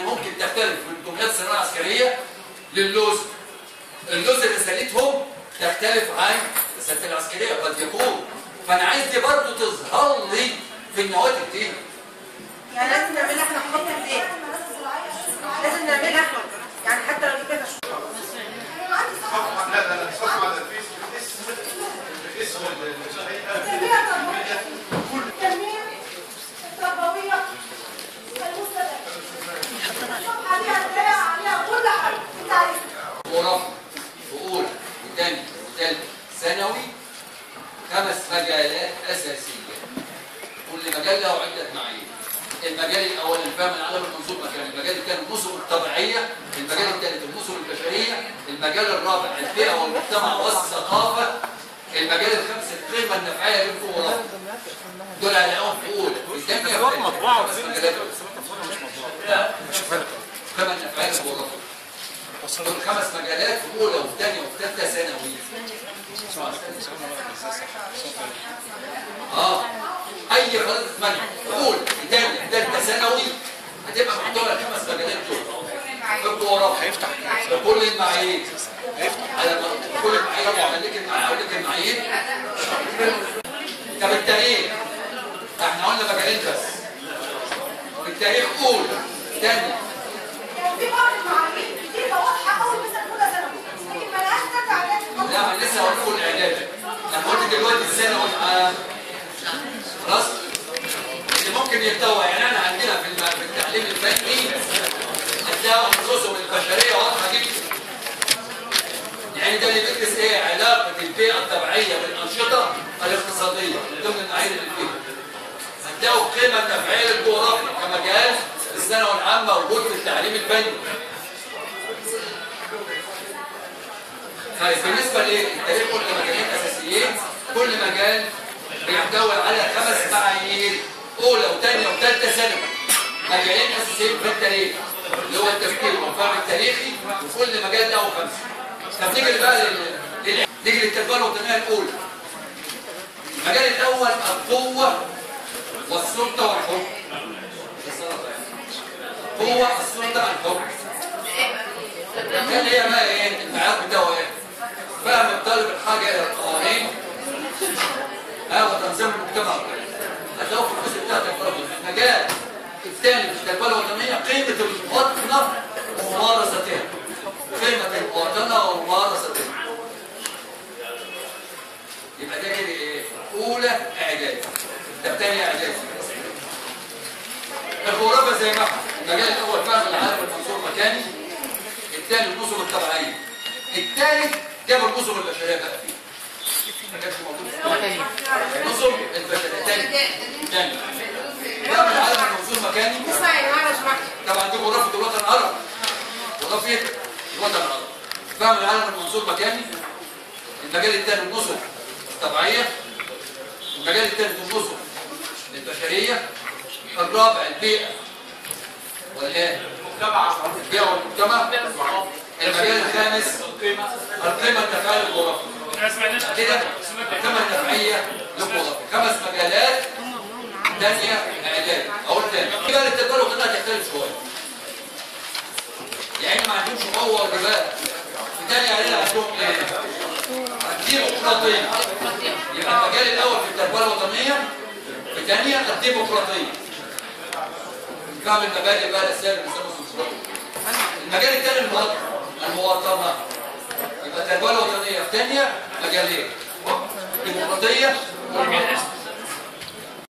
ممكن تختلف من دمياط الثانويه العسكريه للوز. اللوز رسالتهم تختلف عن الرسالة العسكريه قد يكون، فانا عايز دي برضه تظهر لي في النواتج دي. يعني لازم نعملها احنا خط ايه؟ لازم نعملها احنا، يعني حتى لو كده لا لا صفحه على الفيس اسم التنميه التربويه المستدامه. الصفحه دي هتلاقي عليها كل حاجه انت عايزها. ورفع وأولى وثاني وثالث ثانوي 5 مجالات أساسية، كل مجال له عدة معايير. المجال الأول الفهم العالم المنظور مكاني، المجال الثاني النظم الطبيعية، المجال الثالث النظم البشرية، المجال الرابع البيئة والمجتمع والثقافة، المجال الخامس القيمة النفعية للفورة. دول هنلاقيهم في أولى والثانية مطبوعة 5 مجالات. لا القيمة النفعية للفورة دول 5 مجالات في أولى وثانية وثالثة ثانوي. أي فرض منع أولى وثانية وثالثة ثانوي هتبقى محتوى ال5 مجالات دول. الجغرافيا هيفتح بكل المعايير، على كل المعايير. أقول لك المعايير. طب التاريخ احنا قلنا مجالين بس. التاريخ أولى ثانية. في بعض المعايير كتير واضحه قوي مثلا اولى ثانوي، لكن مالهاش دفع عليها. لا انا لسه هقول لكم الاعداد. انا قلت دلوقتي الثانوي العام خلاص اللي ممكن يتطوع. يعني انا عندنا في التعليم الفني هتلاقوا النظم البشريه واضحه جدا. يعني ده اللي بيدرس ايه؟ علاقه البيئه الطبيعيه بالانشطه الاقتصاديه من ضمن المعايير اللي فيها. هتلاقوا القيمه النفعيه للجغرافيا كمجال الثانوي العام موجود في التعليم الفني. طيب بالنسبه للتاريخ قلنا مجالين اساسيين، كل مجال بيحتوي على 5 معايير اولى وثانيه وثالثه ثانوي. مجالين اساسيين في التاريخ اللي هو التفكير والفهم التاريخي، وكل مجال له 5. طب نيجي بقى نيجي للتربيه الوطنيه الاولى. المجال الاول القوه والسلطه والحكم. قوه السلطه الحكم. كان هي بقى ايه؟ المعيار بتاعه ايه؟ فهم الطالب الحاجه الى القوانين وتنظيم المجتمع. هتلاقوا في الجزء بتاع التربيه. المجال الثاني في التربيه الوطنيه قيمه المواطنه وممارستها. قيمه المواطنه وممارستها. يبقى ده كده ايه؟ اولى اعدادي. ده ثاني اعدادي. الجغرافيا زي ما احنا. المجال الاول فهم العالم المنظور مكاني. الثاني النظم الطبيعيه. الثالث جاب النظم البشريه بقى فيه. ما كانش موجود في النظم البشريه. ثاني فهم العالم المنظور مكاني. طبعا دي جغرافيا الوطن العربي. جغرافيا الوطن العربي. فهم العالم المنظور مكاني. المجال الثاني النظم الطبيعيه. المجال الثالث النظم البشريه. الرابع البيئه والايه؟ البيئه والمجتمع. المجال الخامس القيمه النفعيه للجغرافيا. كده القيمه النفعيه للجغرافيا 5 مجالات. ثانيه اعدادي. اقول تاني بقى التربيه الوطنيه هتختلف شويه. يعني ما عندهمش قوه وجبال. في ثانيه اعدادي عندهم ايه؟ الديمقراطيه. يبقى المجال الاول في التربيه الوطنيه، في ثانيه الديمقراطيه. فهم المبادئ بقى الاساسيه للنظام الديمقراطي. المجال الثاني المواطنه. يبقى التربيه الوطنيه في ثانيه مجالين: الديمقراطيه والمواطنه.